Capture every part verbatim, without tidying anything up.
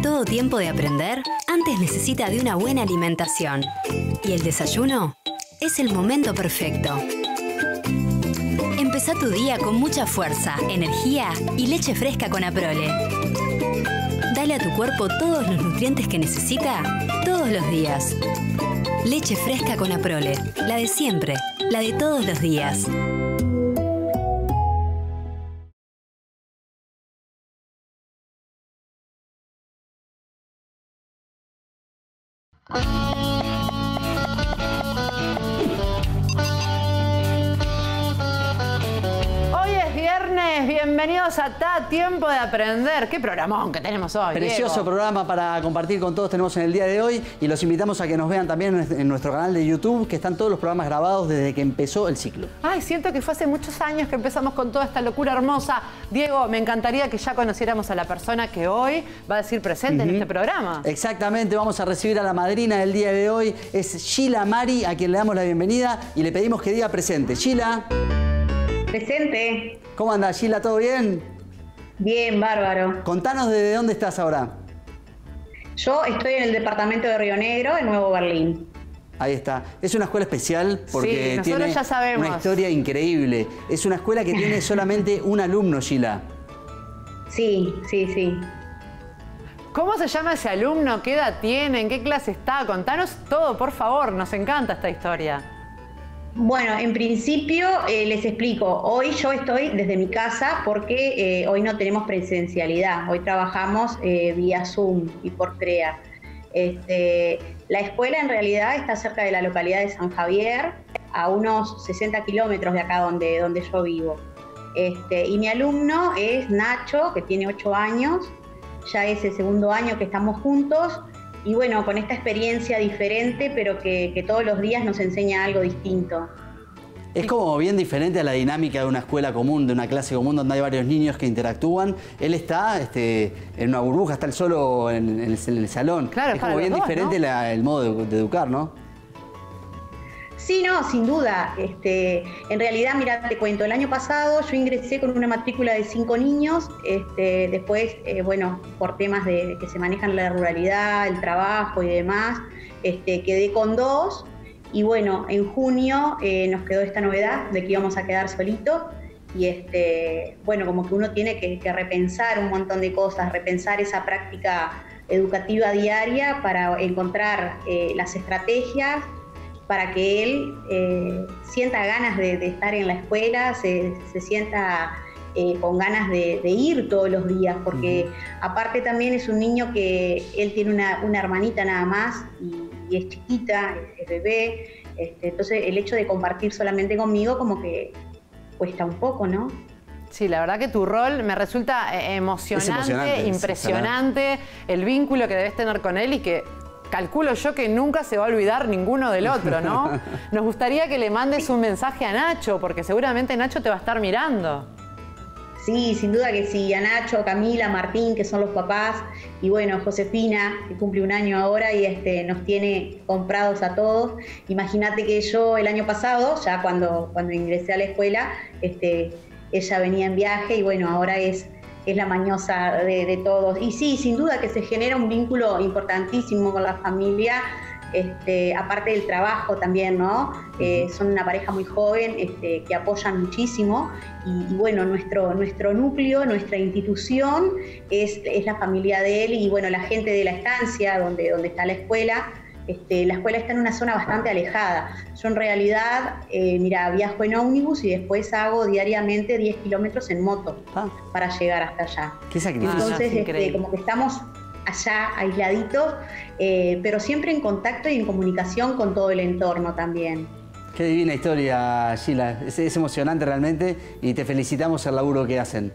Todo tiempo de aprender antes necesita de una buena alimentación. Y el desayuno es el momento perfecto. Empezá tu día con mucha fuerza, energía y leche fresca con Aprole. Dale a tu cuerpo todos los nutrientes que necesita todos los días. Leche fresca con Aprole, la de siempre, la de todos los días. Bienvenidos a Ta Tiempo de Aprender. Qué programón que tenemos hoy, Precioso Diego. programa para compartir con todos tenemos en el día de hoy y los invitamos a que nos vean también en nuestro canal de YouTube, que están todos los programas grabados desde que empezó el ciclo. Ay, siento que fue hace muchos años que empezamos con toda esta locura hermosa. Diego, me encantaría que ya conociéramos a la persona que hoy va a decir presente uh-huh. en este programa. Exactamente, vamos a recibir a la madrina del día de hoy. Es Sheila Mari, a quien le damos la bienvenida y le pedimos que diga presente. Sheila. Presente. ¿Cómo anda, Sheila? ¿Todo bien? Bien, bárbaro. Contanos desde dónde estás ahora. Yo estoy en el departamento de Río Negro, en Nuevo Berlín. Ahí está. Es una escuela especial porque sí, tiene ya sabemos. una historia increíble. Es una escuela que tiene solamente un alumno, Sheila. Sí, sí, sí. ¿Cómo se llama ese alumno? ¿Qué edad tiene? ¿En qué clase está? Contanos todo, por favor. Nos encanta esta historia. Bueno, en principio eh, les explico. Hoy yo estoy desde mi casa porque eh, hoy no tenemos presencialidad. Hoy trabajamos eh, vía Zoom y por CREA. Este, la escuela en realidad está cerca de la localidad de San Javier, a unos sesenta kilómetros de acá donde, donde yo vivo. Este, y mi alumno es Nacho, que tiene ocho años. Ya es el segundo año que estamos juntos. Y bueno, con esta experiencia diferente, pero que, que todos los días nos enseña algo distinto. Es como bien diferente a la dinámica de una escuela común, de una clase común donde hay varios niños que interactúan. Él está este, en una burbuja, está él solo en, en, el, en el salón. Claro, es como bien dos, diferente, ¿no? la, el modo de, de educar, ¿no? Sí, no, sin duda. Este, en realidad, mira, te cuento, el año pasado yo ingresé con una matrícula de cinco niños, este, después, eh, bueno, por temas de que se manejan la ruralidad, el trabajo y demás, este, quedé con dos y bueno, en junio eh, nos quedó esta novedad de que íbamos a quedar solitos y este, bueno, como que uno tiene que, que repensar un montón de cosas, repensar esa práctica educativa diaria para encontrar eh, las estrategias para que él eh, sienta ganas de, de estar en la escuela, se, se sienta eh, con ganas de, de ir todos los días, porque uh-huh. aparte también es un niño que él tiene una, una hermanita nada más y, y es chiquita, es, es bebé, este, entonces el hecho de compartir solamente conmigo como que cuesta un poco, ¿no? Sí, la verdad que tu rol me resulta emocionante, emocionante impresionante, el vínculo que debes tener con él y que calculo yo que nunca se va a olvidar ninguno del otro, ¿no? Nos gustaría que le mandes un mensaje a Nacho, porque seguramente Nacho te va a estar mirando. Sí, sin duda que sí. A Nacho, Camila, Martín, que son los papás, y bueno, Josefina, que cumple un año ahora y este, nos tiene comprados a todos. Imagínate que yo el año pasado, ya cuando, cuando ingresé a la escuela, este, ella venía en viaje y bueno, ahora es... es la mañosa de, de todos. Y sí, sin duda que se genera un vínculo importantísimo con la familia, este, aparte del trabajo también, ¿no? Eh, son una pareja muy joven este, que apoyan muchísimo y, y bueno, nuestro, nuestro núcleo, nuestra institución es, es la familia de él y bueno, la gente de la estancia donde, donde está la escuela. Este, la escuela está en una zona bastante alejada. Yo en realidad, eh, mira, viajo en ómnibus y después hago diariamente diez kilómetros en moto ah. para llegar hasta allá. Qué sacrificio. Entonces, este, como que estamos allá aisladitos, eh, pero siempre en contacto y en comunicación con todo el entorno también. Qué divina historia, Sheila. Es, es emocionante realmente y te felicitamos el laburo que hacen.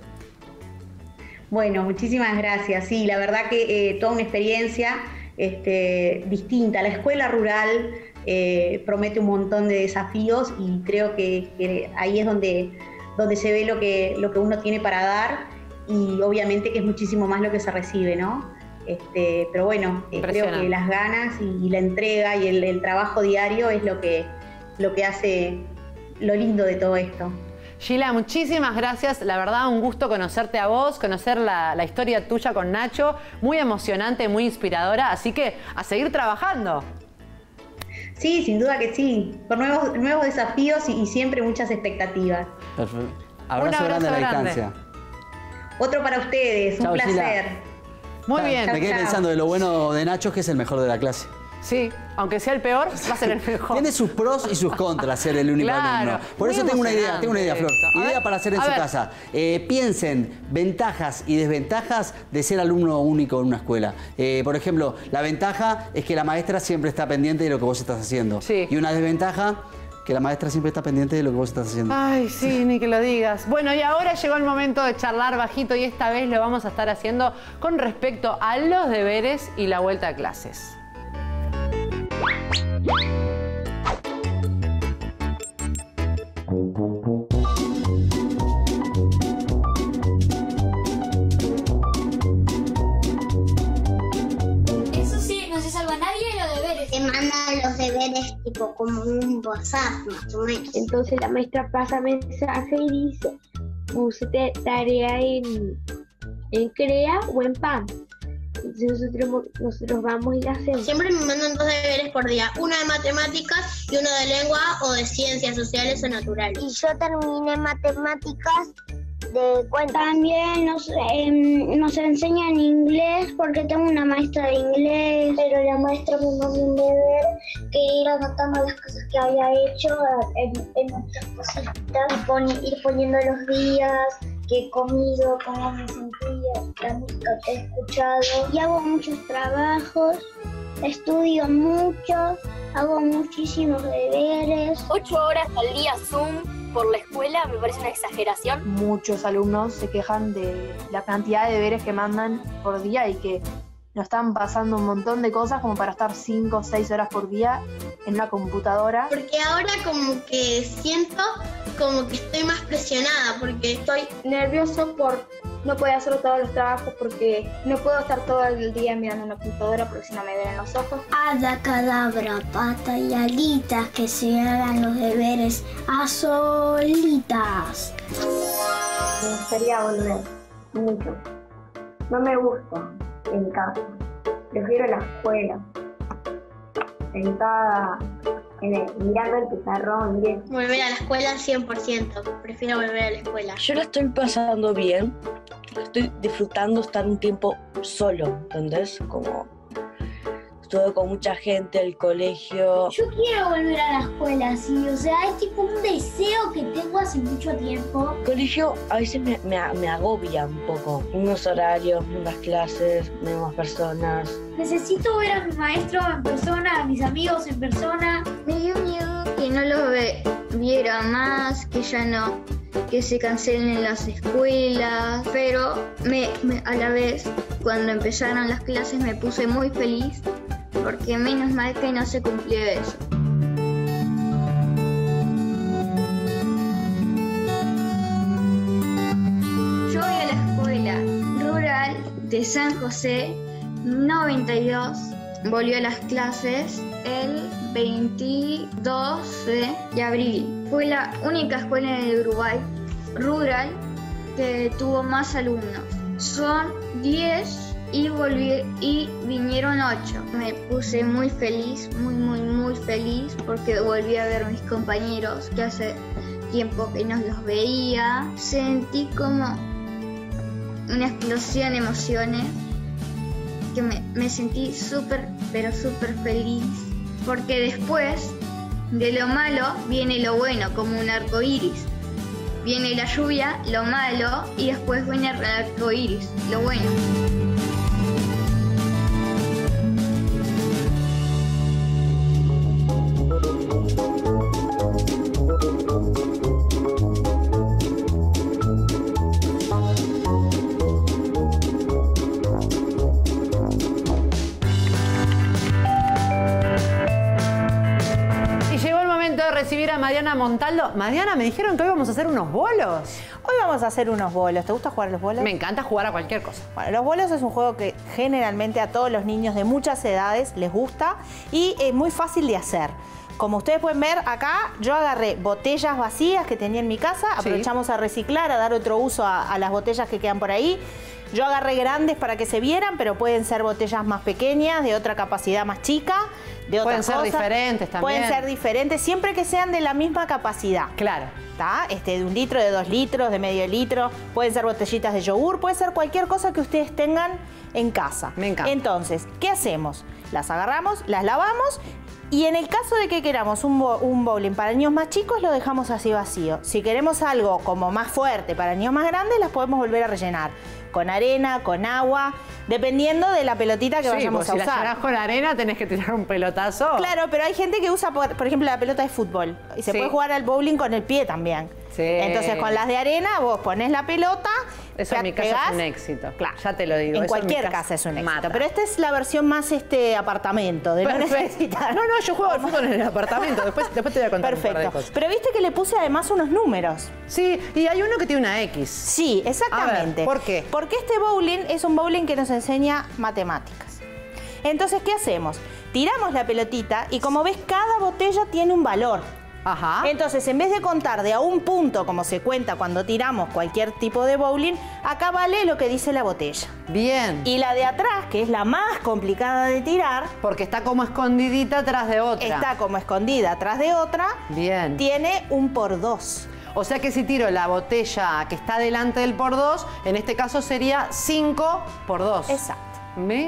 Bueno, muchísimas gracias. Sí, la verdad que eh, toda una experiencia este, distinta. La escuela rural eh, promete un montón de desafíos y creo que, que ahí es donde, donde se ve lo que, lo que uno tiene para dar y obviamente que es muchísimo más lo que se recibe, ¿no? Este, pero bueno, eh, creo que las ganas y, y la entrega y el, el trabajo diario es lo que, lo que hace lo lindo de todo esto. Gila, muchísimas gracias. La verdad, un gusto conocerte a vos, conocer la, la historia tuya con Nacho. Muy emocionante, muy inspiradora. Así que a seguir trabajando. Sí, sin duda que sí. Por nuevos, nuevos desafíos y, y siempre muchas expectativas. Perfecto. Un Abrazo, abrazo grande a la grande. distancia. Otro para ustedes, un Chau, placer. Gila. Muy bien. Me quedé Chau, chau. pensando de lo bueno de Nacho es que es el mejor de la clase. Sí, aunque sea el peor, va a ser el mejor. Tiene sus pros y sus contras ser el único Claro, alumno. Por muy eso tengo una idea, tengo una idea, Flor. emocionante esto. A Idea ver, para hacer en a su ver. casa. Eh, piensen ventajas y desventajas de ser alumno único en una escuela. Eh, por ejemplo, la ventaja es que la maestra siempre está pendiente de lo que vos estás haciendo. Sí. Y una desventaja, que la maestra siempre está pendiente de lo que vos estás haciendo. Ay, sí, ni que lo digas. Bueno, y ahora llegó el momento de charlar bajito y esta vez lo vamos a estar haciendo con respecto a los deberes y la vuelta a clases. Eso sí, no se salva a nadie de los deberes. Te mandan los deberes tipo como un WhatsApp, más o menos. Entonces la maestra pasa mensaje y dice, puse tarea en, en CREA o en P A M. Entonces nosotros, nosotros vamos y la hacemos. Siempre me mandan dos deberes por día, uno de matemáticas y uno de lengua o de ciencias sociales o naturales. Y yo terminé matemáticas de cuenta. También nos, eh, nos enseñan inglés porque tengo una maestra de inglés, pero la maestra me mandó un deber que ir anotando las cosas que había hecho en, en nuestras cositas y pon, ir poniendo los días que he comido, cómo me sentía, la música que he escuchado. Y hago muchos trabajos, estudio mucho, hago muchísimos deberes. Ocho horas al día Zoom por la escuela me parece una exageración. Muchos alumnos se quejan de la cantidad de deberes que mandan por día y que nos están pasando un montón de cosas como para estar cinco o seis horas por día en una computadora. Porque ahora como que siento como que estoy más presionada porque Estoy nervioso por no poder hacer todos los trabajos porque no puedo estar todo el día mirando una computadora porque si no me duelen los ojos. Abacadabra, pata y alitas, que se hagan los deberes a solitas. Me gustaría volver mucho. No me gusta en casa. Prefiero la escuela. Sentada en el, mirando el pizarrón. Bien. volver a la escuela cien por ciento, prefiero volver a la escuela. Yo la estoy pasando bien, estoy disfrutando estar un tiempo solo, ¿entendés? Como estuve con mucha gente, el colegio. Yo quiero volver a la escuela, sí, o sea, es tipo un deseo que tengo hace mucho tiempo. El colegio a veces me, me, me agobia un poco, unos horarios, unas clases, mismas personas. Necesito ver a mi maestro en persona, a mis amigos en persona. Me dio miedo que no los ve, viera más, que ya no, que se cancelen las escuelas, pero me, me- a la vez, cuando empezaron las clases me puse muy feliz, porque menos mal que no se cumplió eso. Yo voy a la escuela rural de San José noventa y dos, volvió a las clases el veintidós de abril. Fue la única escuela en el Uruguay rural que tuvo más alumnos. Son diez y volví y vinieron ocho. Me puse muy feliz, muy muy muy feliz porque volví a ver a mis compañeros que hace tiempo que no los veía. Sentí como una explosión de emociones, que me, me sentí súper, pero súper feliz, porque después de lo malo viene lo bueno, como un arco iris. Viene la lluvia, lo malo, y después viene el arco iris, lo bueno. Y llegó el momento de recibir a Mariana Montaldo. Mariana, me dijeron que hoy vamos a hacer unos bolos. Hoy vamos a hacer unos bolos. ¿Te gusta jugar a los bolos? Me encanta jugar a cualquier cosa. Bueno, los bolos es un juego que generalmente a todos los niños de muchas edades les gusta y es muy fácil de hacer. como ustedes pueden ver acá, yo agarré botellas vacías que tenía en mi casa, aprovechamos sí. a reciclar, a dar otro uso a, a las botellas que quedan por ahí. Yo agarré grandes para que se vieran, pero pueden ser botellas más pequeñas, de otra capacidad más chica, de Pueden otras ser cosas. diferentes también. Pueden ser diferentes, siempre que sean de la misma capacidad. Claro. ¿Está? Este, de un litro, de dos litros, de medio litro. Pueden ser botellitas de yogur, puede ser cualquier cosa que ustedes tengan en casa. Me encanta. Entonces, ¿qué hacemos? Las agarramos, las lavamos y en el caso de que queramos un, bo un bowling para niños más chicos, lo dejamos así vacío. Si queremos algo como más fuerte para niños más grandes, las podemos volver a rellenar. Con arena, con agua, dependiendo de la pelotita que sí, vayamos pues a si usar. Si la llenás con arena, tenés que tirar un pelotazo. Claro, pero hay gente que usa, por, por ejemplo, la pelota de fútbol. Y se sí. puede jugar al bowling con el pie también. Sí. Entonces, con las de arena, vos ponés la pelota. Eso en mi casa pegás, es un éxito. Claro. Ya te lo digo. En eso cualquier en mi casa, casa es un éxito. mata. Pero esta es la versión más este apartamento, de no necesitar. No, no, yo juego al fútbol en el apartamento. Después, después te voy a contar Perfecto. un par de cosas. Pero viste que le puse además unos números. Sí, y hay uno que tiene una X. Sí, exactamente. A ver, ¿por qué? Porque este bowling es un bowling que nos enseña matemáticas. Entonces, ¿qué hacemos? Tiramos la pelotita y como ves, cada botella tiene un valor. Ajá. Entonces, en vez de contar de a un punto, como se cuenta cuando tiramos cualquier tipo de bowling, acá vale lo que dice la botella. Bien. Y la de atrás, que es la más complicada de tirar, porque está como escondidita atrás de otra. Está como escondida atrás de otra. Bien. Tiene un por dos. O sea que si tiro la botella que está delante del por dos, en este caso sería cinco por dos. Exacto. Me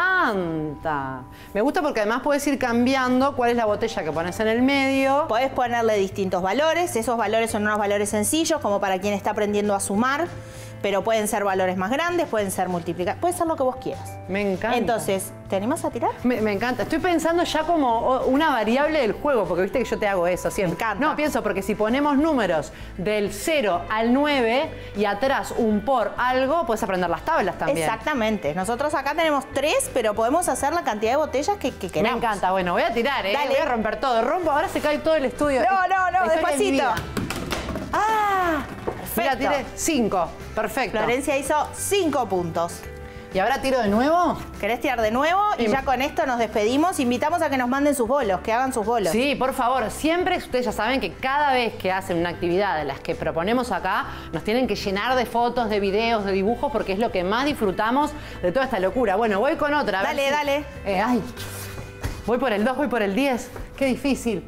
encanta. Me gusta porque además puedes ir cambiando cuál es la botella que pones en el medio. Podés ponerle distintos valores. Esos valores son unos valores sencillos, como para quien está aprendiendo a sumar. Pero pueden ser valores más grandes, pueden ser multiplicados, puede ser lo que vos quieras. Me encanta. Entonces, ¿te animás a tirar? Me, me encanta. Estoy pensando ya como una variable del juego, porque viste que yo te hago eso siempre. Me encanta. No, pienso porque si ponemos números del cero al nueve y atrás un por algo, puedes aprender las tablas también. Exactamente. Nosotros acá tenemos tres, pero podemos hacer la cantidad de botellas que, que queramos. Me encanta. Bueno, voy a tirar, ¿eh? Dale. Voy a romper todo. Rompo, ahora se cae todo el estudio. No, no, no, La historia de mi despacito. vida. ¡Ah! Mira, Perfecto. tiré cinco. Perfecto. Florencia hizo cinco puntos. ¿Y ahora tiro de nuevo? ¿Querés tirar de nuevo? Y, y ya con esto nos despedimos. Invitamos a que nos manden sus bolos, que hagan sus bolos. Sí, por favor. Siempre, ustedes ya saben que cada vez que hacen una actividad de las que proponemos acá, nos tienen que llenar de fotos, de videos, de dibujos, porque es lo que más disfrutamos de toda esta locura. Bueno, voy con otra. A Dale, ver si... dale. Eh, ay, voy por el dos, voy por el diez. Qué difícil.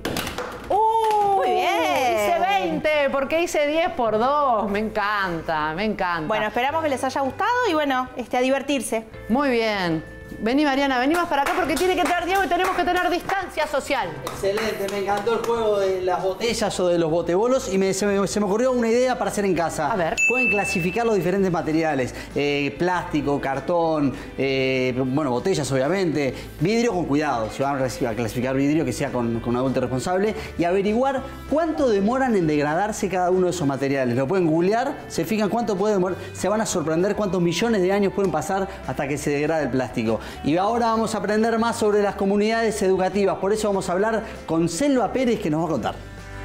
Muy bien. Hice veinte, porque hice diez por dos. Me encanta, me encanta. Bueno, esperamos que les haya gustado y bueno, este, a divertirse. Muy bien. Vení, Mariana, vení más para acá porque tiene que entrar Diego y tenemos que tener distancia social. Excelente, me encantó el juego de las botellas o de los botebolos y me, se, me, se me ocurrió una idea para hacer en casa. A ver. Pueden clasificar los diferentes materiales. Eh, plástico, cartón, eh, bueno, botellas obviamente. Vidrio con cuidado. Si van a clasificar vidrio, que sea con, con un adulto responsable. Y averiguar cuánto demoran en degradarse cada uno de esos materiales. Lo pueden googlear, se fijan cuánto puede demorar. Se van a sorprender cuántos millones de años pueden pasar hasta que se degrade el plástico. Y ahora vamos a aprender más sobre las comunidades educativas. Por eso vamos a hablar con Selva Pérez, que nos va a contar.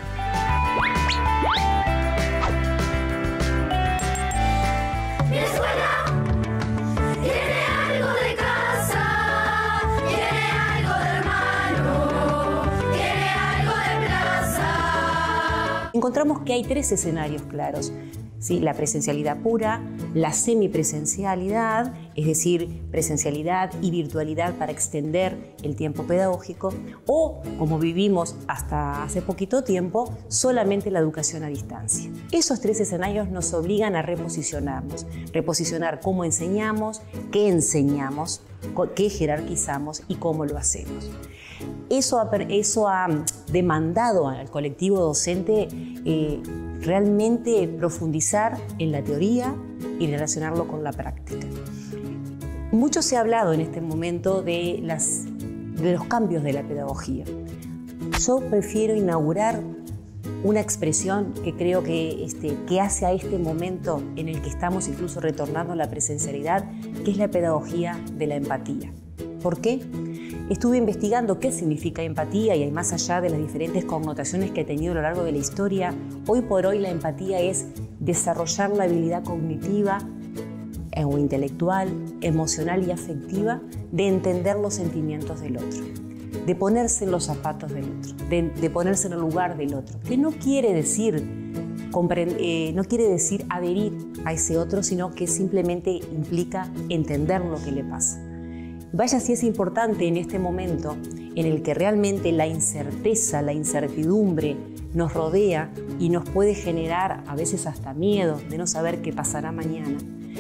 Mi escuela tiene algo de casa, tiene algo de hermano, tiene algo de plaza. Encontramos que hay tres escenarios claros. ¿Sí? La presencialidad pura, la semipresencialidad, es decir, presencialidad y virtualidad para extender el tiempo pedagógico, o, como vivimos hasta hace poquito tiempo, solamente la educación a distancia. Esos tres escenarios nos obligan a reposicionarnos, reposicionar cómo enseñamos, qué enseñamos, qué jerarquizamos y cómo lo hacemos. Eso ha, eso ha demandado al colectivo docente eh, realmente profundizar en la teoría y relacionarlo con la práctica. Mucho se ha hablado en este momento de, las, de los cambios de la pedagogía. Yo prefiero inaugurar una expresión que creo que, este, que hace a este momento en el que estamos incluso retornando a la presencialidad, que es la pedagogía de la empatía. ¿Por qué? Estuve investigando qué significa empatía y más allá de las diferentes connotaciones que ha tenido a lo largo de la historia, hoy por hoy la empatía es desarrollar la habilidad cognitiva o intelectual, emocional y afectiva de entender los sentimientos del otro. de ponerse en los zapatos del otro, de, de ponerse en el lugar del otro, que no quiere decir, eh, no quiere decir adherir a ese otro, sino que simplemente implica entender lo que le pasa. Vaya si es importante en este momento en el que realmente la incerteza, la incertidumbre nos rodea y nos puede generar a veces hasta miedo de no saber qué pasará mañana.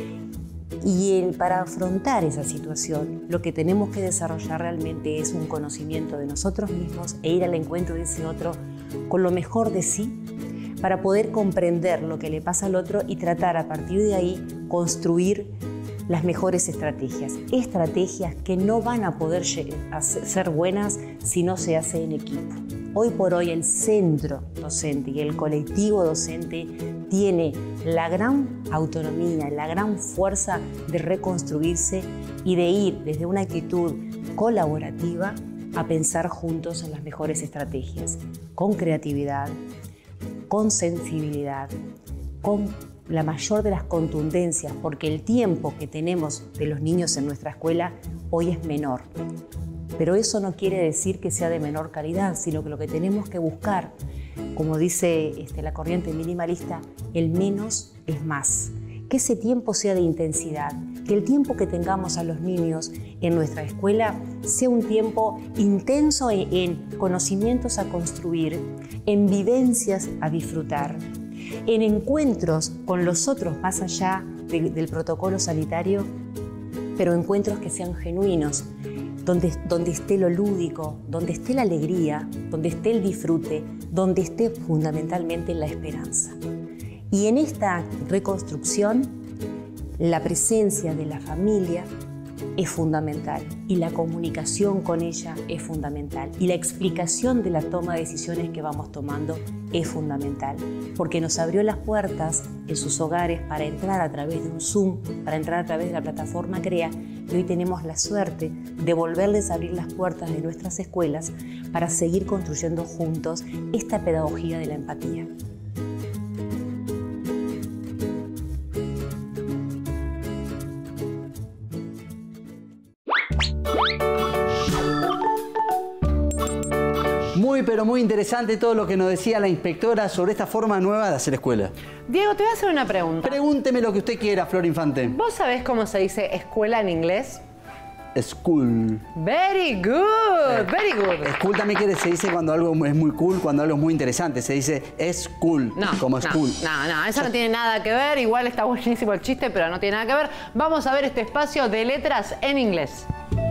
Y el, para afrontar esa situación, lo que tenemos que desarrollar realmente es un conocimiento de nosotros mismos e ir al encuentro de ese otro con lo mejor de sí para poder comprender lo que le pasa al otro y tratar a partir de ahí construir las mejores estrategias. Estrategias que no van a poder ser buenas si no se hace en equipo. Hoy por hoy el centro docente y el colectivo docente tiene la gran autonomía, la gran fuerza de reconstruirse y de ir desde una actitud colaborativa a pensar juntos en las mejores estrategias, con creatividad, con sensibilidad, con la mayor de las contundencias, porque el tiempo que tenemos de los niños en nuestra escuela hoy es menor. Pero eso no quiere decir que sea de menor calidad, sino que lo que tenemos que buscar, como dice este, la corriente minimalista, el menos es más. Que ese tiempo sea de intensidad, que el tiempo que tengamos a los niños en nuestra escuela sea un tiempo intenso en, en conocimientos a construir, en vivencias a disfrutar, en encuentros con los otros más allá de, del protocolo sanitario, pero encuentros que sean genuinos, donde, donde esté lo lúdico, donde esté la alegría, donde esté el disfrute, donde esté fundamentalmente la esperanza. Y en esta reconstrucción, la presencia de la familia es fundamental y la comunicación con ella es fundamental y la explicación de la toma de decisiones que vamos tomando es fundamental, porque nos abrió las puertas en sus hogares para entrar a través de un Zoom, para entrar a través de la plataforma CREA, y hoy tenemos la suerte de volverles a abrir las puertas de nuestras escuelas para seguir construyendo juntos esta pedagogía de la empatía. Muy, pero muy interesante todo lo que nos decía la inspectora sobre esta forma nueva de hacer escuela. Diego, te voy a hacer una pregunta. Pregúnteme lo que usted quiera, Flor Infante. ¿Vos sabés cómo se dice escuela en inglés? School. Very good, very good. School también quiere, se dice cuando algo es muy cool, cuando algo es muy interesante. Se dice school, no, como no, school. No, no, eso no tiene nada que ver. Igual está buenísimo el chiste, pero no tiene nada que ver. Vamos a ver este espacio de letras en inglés.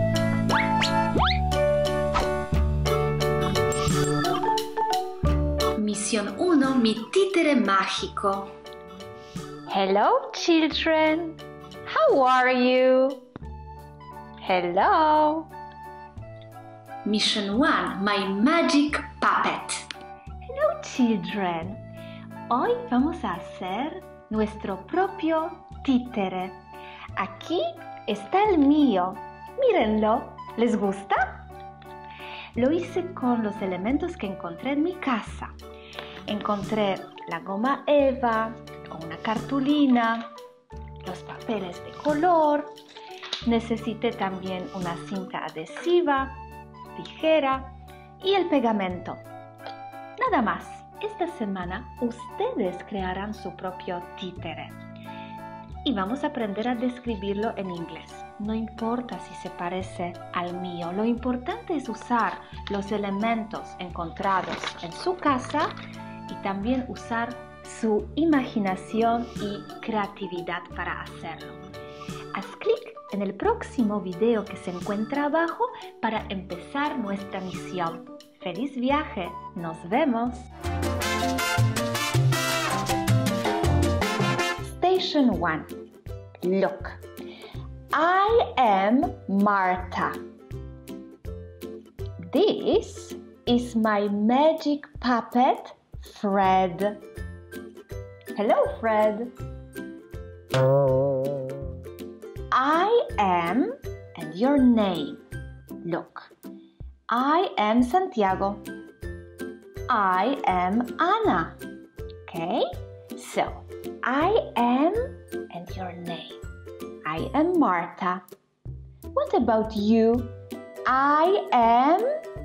Misión uno, mi títere mágico. Hello, children. How are you? Hello. Mission one, my magic puppet. Hello, children. Hoy vamos a hacer nuestro propio títere. Aquí está el mío. Mírenlo. ¿Les gusta? Lo hice con los elementos que encontré en mi casa. Encontré la goma Eva, una cartulina, los papeles de color. Necesité también una cinta adhesiva, tijera y el pegamento. Nada más. Esta semana ustedes crearán su propio títere. Y vamos a aprender a describirlo en inglés. No importa si se parece al mío. Lo importante es usar los elementos encontrados en su casa y también usar su imaginación y creatividad para hacerlo. Haz clic en el próximo video que se encuentra abajo para empezar nuestra misión. ¡Feliz viaje! ¡Nos vemos! Station one. Look. I am Marta. This is my magic puppet, Fred. Hello, Fred. I am and your name. Look. I am Santiago. I am Ana. Okay? So, I am and your name. I am Marta. What about you? I am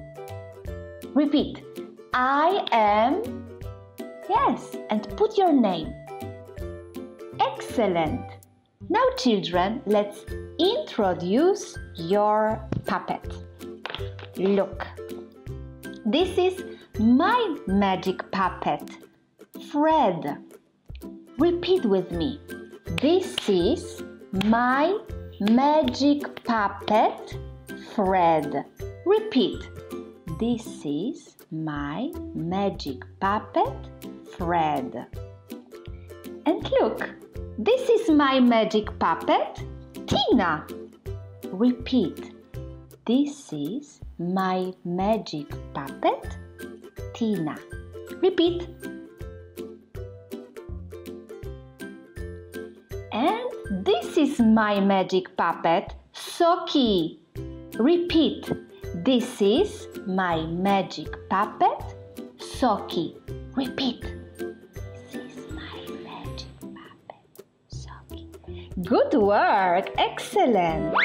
Repeat. I am. Yes, and put your name. Excellent. Now, children, let's introduce your puppet. Look. This is my magic puppet, Fred. Repeat with me. This is my magic puppet, Fred. Repeat. This is my magic puppet, Fred. And look, this is my magic puppet, Tina. Repeat. This is my magic puppet, Tina. Repeat. And this is my magic puppet, Soki. Repeat. This is my magic puppet, Soki. Repeat. This is my magic puppet, Soki. Good work. Excellent.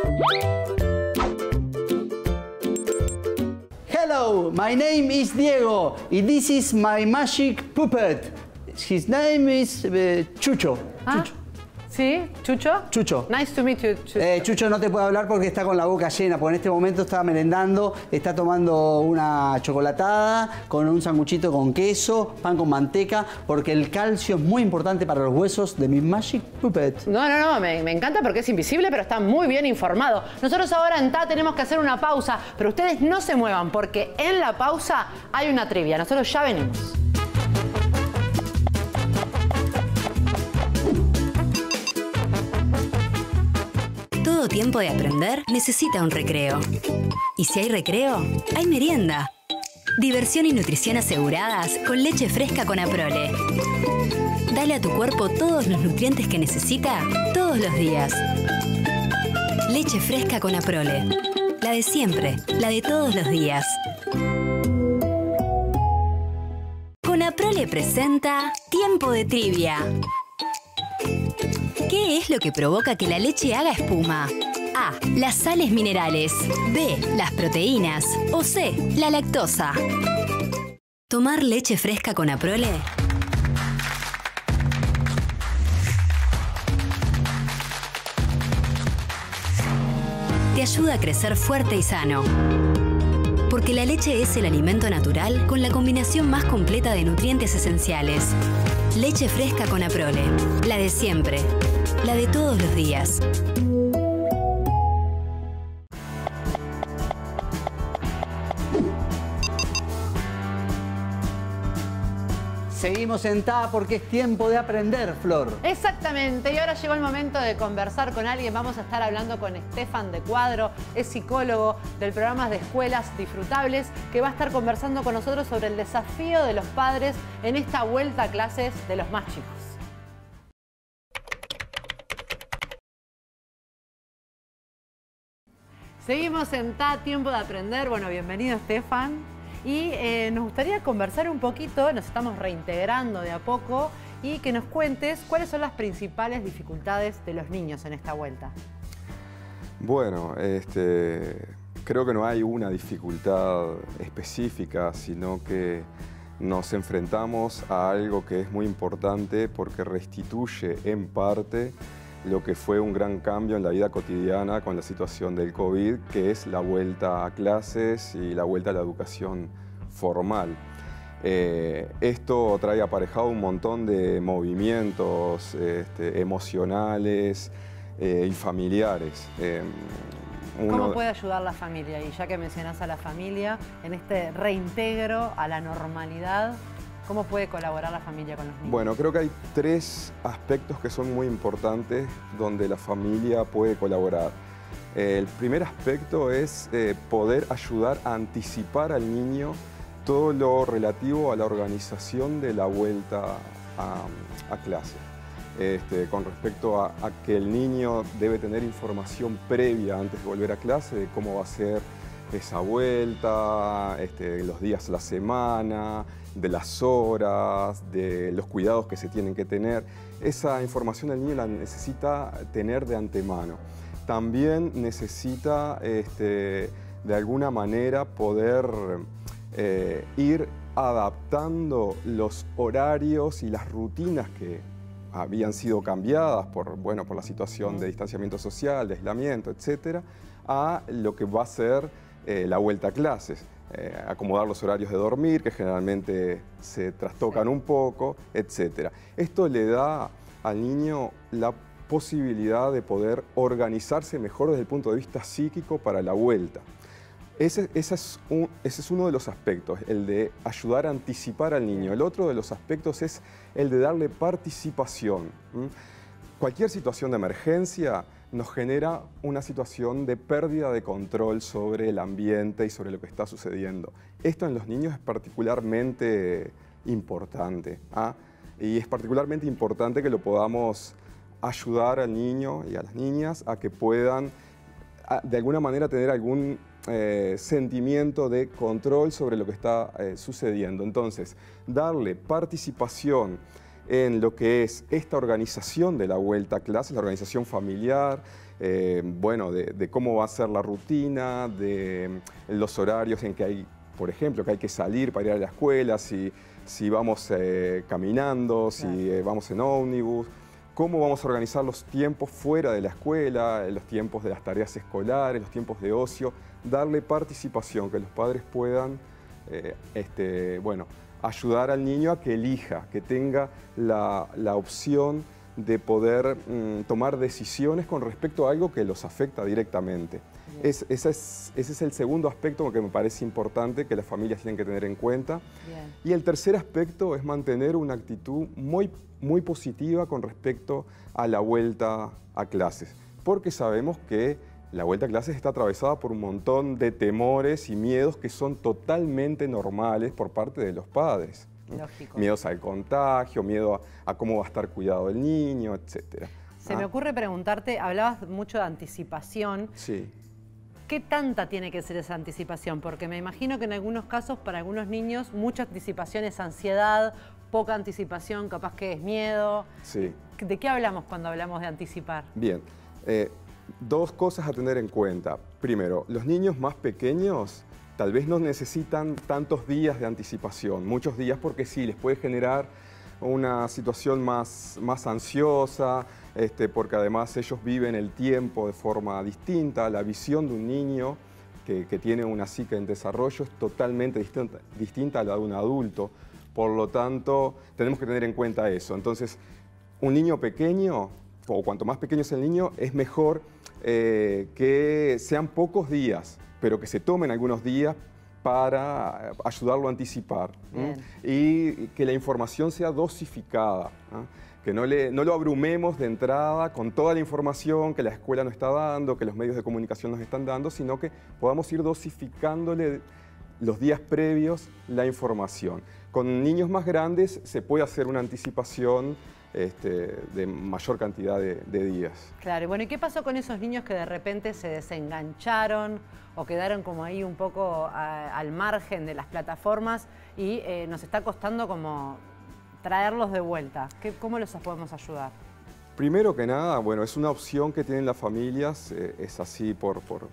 Hello, my name is Diego, and this is my magic puppet. His name is uh, Chucho. Ah, Chucho. ¿Sí? ¿Chucho? Chucho. Nice to meet you, Chucho. Eh, Chucho no te puede hablar porque está con la boca llena, porque en este momento está merendando, está tomando una chocolatada con un sanguchito con queso, pan con manteca, porque el calcio es muy importante para los huesos de mi magic puppet. No, no, no, me, me encanta porque es invisible, pero está muy bien informado. Nosotros ahora en T A tenemos que hacer una pausa, pero ustedes no se muevan porque en la pausa hay una trivia. Nosotros ya venimos. Todo tiempo de aprender necesita un recreo. Y si hay recreo, hay merienda. Diversión y nutrición aseguradas con leche fresca con Aprole. Dale a tu cuerpo todos los nutrientes que necesita todos los días. Leche fresca con Aprole. La de siempre, la de todos los días. Con Aprole presenta Tiempo de Trivia. ¿Qué es lo que provoca que la leche haga espuma? A. Las sales minerales. B. Las proteínas. O C. La lactosa. ¿Tomar leche fresca con Aprole? Te ayuda a crecer fuerte y sano. Porque la leche es el alimento natural con la combinación más completa de nutrientes esenciales. Leche fresca con Aprole. La de siempre. La de todos los días. Seguimos en T A porque es tiempo de aprender, Flor. Exactamente, y ahora llegó el momento de conversar con alguien. Vamos a estar hablando con Stefan de Cuadro, es psicólogo del programa de Escuelas Disfrutables, que va a estar conversando con nosotros sobre el desafío de los padres en esta vuelta a clases de los más chicos. Seguimos en T A, tiempo de aprender. Bueno, bienvenido, Stefan. Y eh, nos gustaría conversar un poquito, nos estamos reintegrando de a poco, y que nos cuentes cuáles son las principales dificultades de los niños en esta vuelta. Bueno, este, creo que no hay una dificultad específica, sino que nos enfrentamos a algo que es muy importante porque restituye en parte lo que fue un gran cambio en la vida cotidiana con la situación del COVID, que es la vuelta a clases y la vuelta a la educación formal. Eh, esto trae aparejado un montón de movimientos este, emocionales eh, y familiares. Eh, uno... ¿Cómo puede ayudar la familia? Y ya que mencionás a la familia, en este reintegro a la normalidad, ¿cómo puede colaborar la familia con los niños? Bueno, creo que hay tres aspectos que son muy importantes donde la familia puede colaborar. Eh, el primer aspecto es eh, poder ayudar a anticipar al niño todo lo relativo a la organización de la vuelta a, a clase. Este, con respecto a, a que el niño debe tener información previa antes de volver a clase de cómo va a ser esa vuelta, este, los días a la semana, de las horas, de los cuidados que se tienen que tener. Esa información el niño la necesita tener de antemano. También necesita este, de alguna manera poder eh, ir adaptando los horarios y las rutinas que habían sido cambiadas por, bueno, por la situación de distanciamiento social, de aislamiento, etcétera, a lo que va a ser eh, la vuelta a clases. Eh, acomodar los horarios de dormir, que generalmente se trastocan un poco, etcétera. Esto le da al niño la posibilidad de poder organizarse mejor desde el punto de vista psíquico para la vuelta. Ese, ese, es un, ese es uno de los aspectos, el de ayudar a anticipar al niño. El otro de los aspectos es el de darle participación. ¿Mm? Cualquier situación de emergencia nos genera una situación de pérdida de control sobre el ambiente y sobre lo que está sucediendo. Esto en los niños es particularmente importante, ¿ah? Y es particularmente importante que lo podamos ayudar al niño y a las niñas a que puedan, a, de alguna manera, tener algún eh, sentimiento de control sobre lo que está eh, sucediendo. Entonces, darle participación en lo que es esta organización de la vuelta a clases, la organización familiar, eh, bueno, de, de cómo va a ser la rutina, de los horarios en que hay, por ejemplo, que hay que salir para ir a la escuela, si, si vamos eh, caminando, si eh, vamos en ómnibus, cómo vamos a organizar los tiempos fuera de la escuela, los tiempos de las tareas escolares, los tiempos de ocio, darle participación, que los padres puedan, eh, este, bueno, ayudar al niño a que elija, que tenga la, la opción de poder mm, tomar decisiones con respecto a algo que los afecta directamente. Es, ese, es, ese es el segundo aspecto que me parece importante que las familias tienen que tener en cuenta. Bien. Y el tercer aspecto es mantener una actitud muy, muy positiva con respecto a la vuelta a clases, porque sabemos que la vuelta a clases está atravesada por un montón de temores y miedos que son totalmente normales por parte de los padres. Lógico. Miedos al contagio, miedo a, a cómo va a estar cuidado el niño, etcétera. Se ¿Ah? me ocurre preguntarte, hablabas mucho de anticipación. Sí. ¿Qué tanta tiene que ser esa anticipación? Porque me imagino que en algunos casos, para algunos niños, mucha anticipación es ansiedad, poca anticipación capaz que es miedo. Sí. ¿De qué hablamos cuando hablamos de anticipar? Bien. Eh, Dos cosas a tener en cuenta. Primero, los niños más pequeños tal vez no necesitan tantos días de anticipación, muchos días, porque sí, les puede generar una situación más, más ansiosa, este, porque además ellos viven el tiempo de forma distinta. La visión de un niño que, que tiene una psique en desarrollo es totalmente distinta, distinta a la de un adulto. Por lo tanto, tenemos que tener en cuenta eso. Entonces, un niño pequeño, o cuanto más pequeño es el niño, es mejor eh, que sean pocos días, pero que se tomen algunos días para ayudarlo a anticipar. ¿eh? Y que la información sea dosificada, ¿eh? Que no, le, no lo abrumemos de entrada con toda la información que la escuela nos está dando, que los medios de comunicación nos están dando, sino que podamos ir dosificándole los días previos la información. Con niños más grandes se puede hacer una anticipación Este, de mayor cantidad de, de días. Claro, y bueno, ¿y qué pasó con esos niños que de repente se desengancharon o quedaron como ahí un poco a, al margen de las plataformas y eh, nos está costando como traerlos de vuelta? ¿Qué, ¿Cómo los podemos ayudar? Primero que nada, bueno, es una opción que tienen las familias, eh, es así por, por,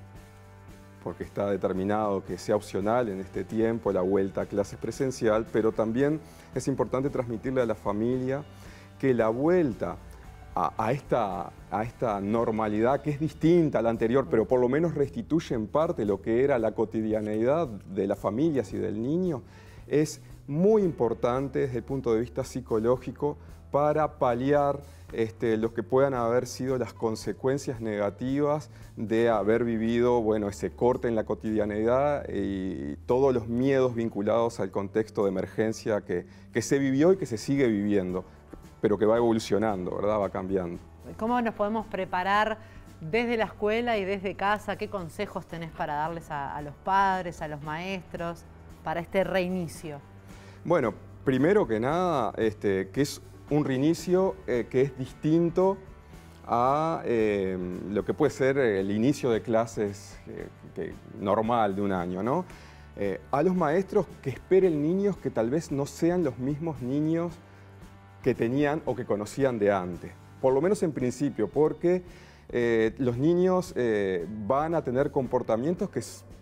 porque está determinado que sea opcional en este tiempo la vuelta a clases presencial, pero también es importante transmitirle a la familia que la vuelta a, a, esta, a esta normalidad, que es distinta a la anterior, pero por lo menos restituye en parte lo que era la cotidianeidad de las familias y del niño, es muy importante desde el punto de vista psicológico para paliar este, lo que puedan haber sido las consecuencias negativas de haber vivido, bueno, ese corte en la cotidianeidad y todos los miedos vinculados al contexto de emergencia que, que se vivió y que se sigue viviendo, pero que va evolucionando, ¿verdad? Va cambiando. ¿Cómo nos podemos preparar desde la escuela y desde casa? ¿Qué consejos tenés para darles a, a los padres, a los maestros, para este reinicio? Bueno, primero que nada, este, que es un reinicio eh, que es distinto a eh, lo que puede ser el inicio de clases eh, que, normal de un año, ¿no? Eh, a los maestros que esperen niños que tal vez no sean los mismos niños que tenían o que conocían de antes, por lo menos en principio, porque eh, los niños eh, van a tener comportamientos que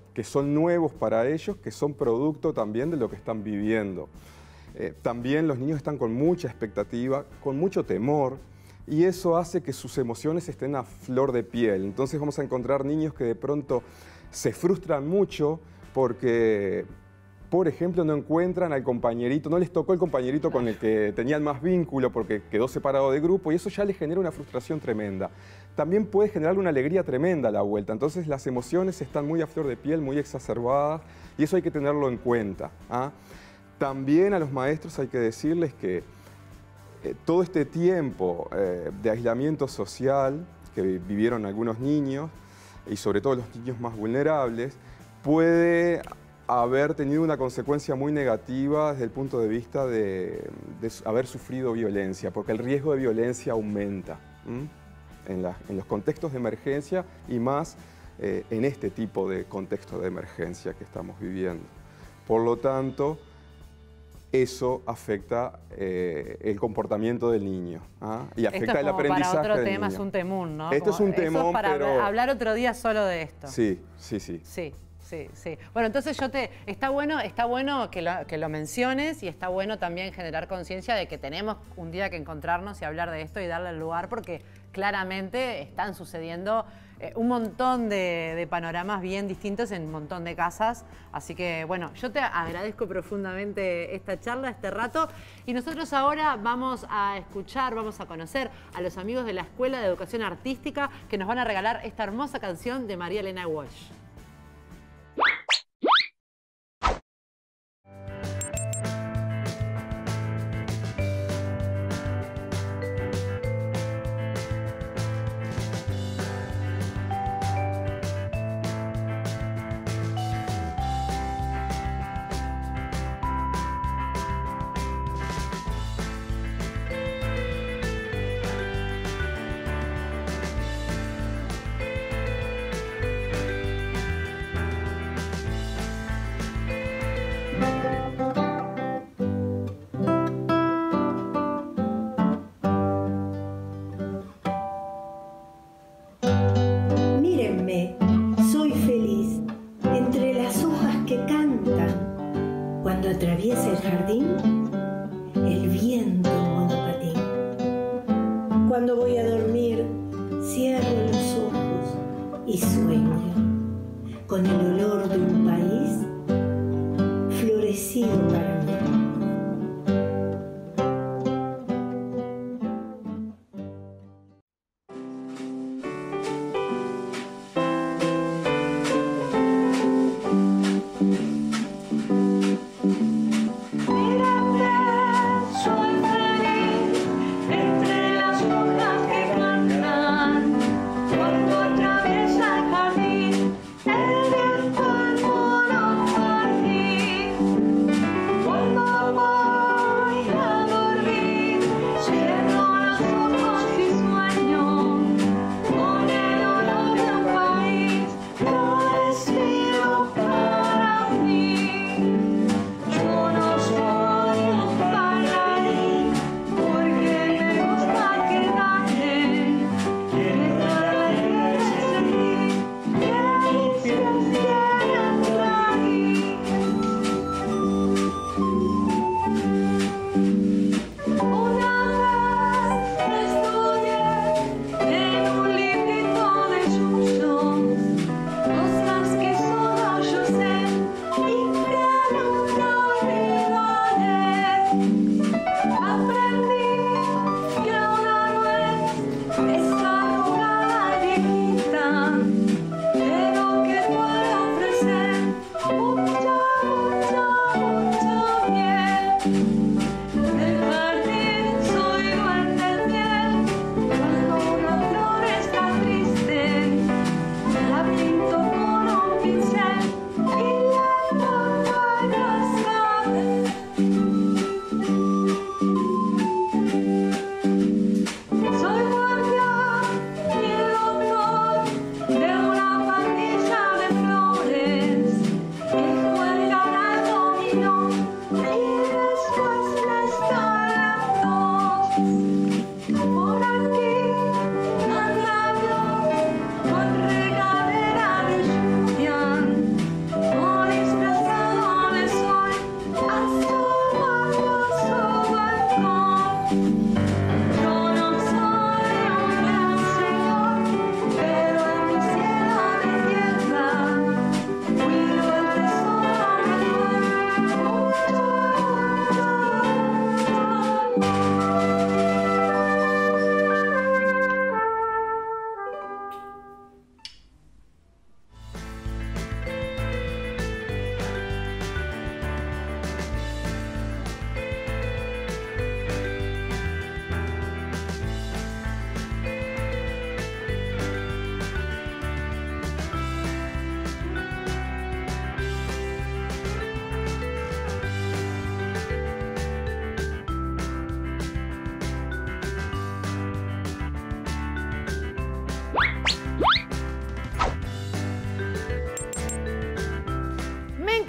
que son nuevos para ellos, que son producto también de lo que están viviendo. Eh, también los niños están con mucha expectativa, con mucho temor, y eso hace que sus emociones estén a flor de piel. Entonces vamos a encontrar niños que de pronto se frustran mucho porque, por ejemplo, no encuentran al compañerito, no les tocó el compañerito con el que tenían más vínculo porque quedó separado de grupo, y eso ya les genera una frustración tremenda. También puede generar una alegría tremenda a la vuelta. Entonces las emociones están muy a flor de piel, muy exacerbadas, y eso hay que tenerlo en cuenta, ¿ah? También a los maestros hay que decirles que eh, todo este tiempo eh, de aislamiento social que vivieron algunos niños, y sobre todo los niños más vulnerables, puede haber tenido una consecuencia muy negativa desde el punto de vista de, de haber sufrido violencia, porque el riesgo de violencia aumenta en, la, en los contextos de emergencia, y más eh, en este tipo de contexto de emergencia que estamos viviendo. Por lo tanto, eso afecta eh, el comportamiento del niño, ¿ah? Y afecta el aprendizaje del niño. Para otro tema es un temún, ¿no? Esto es un temón, es para pero... hablar otro día solo de esto. Sí, sí, sí. Sí. Sí, sí. Bueno, entonces yo te... Está bueno, está bueno que, lo, que lo menciones, y está bueno también generar conciencia de que tenemos un día que encontrarnos y hablar de esto y darle el lugar, porque claramente están sucediendo eh, un montón de, de panoramas bien distintos en un montón de casas. Así que, bueno, yo te agradezco profundamente esta charla, este rato, y nosotros ahora vamos a escuchar, vamos a conocer a los amigos de la Escuela de Educación Artística, que nos van a regalar esta hermosa canción de María Elena Walsh. Mírenme, soy feliz entre las hojas que cantan. Cuando atraviesa el jardín, el viento en monopatín. Cuando voy a dormir, cierro los ojos y sueño con el olor de un país florecido para mí. Cuando atraviesa el jardín, el viento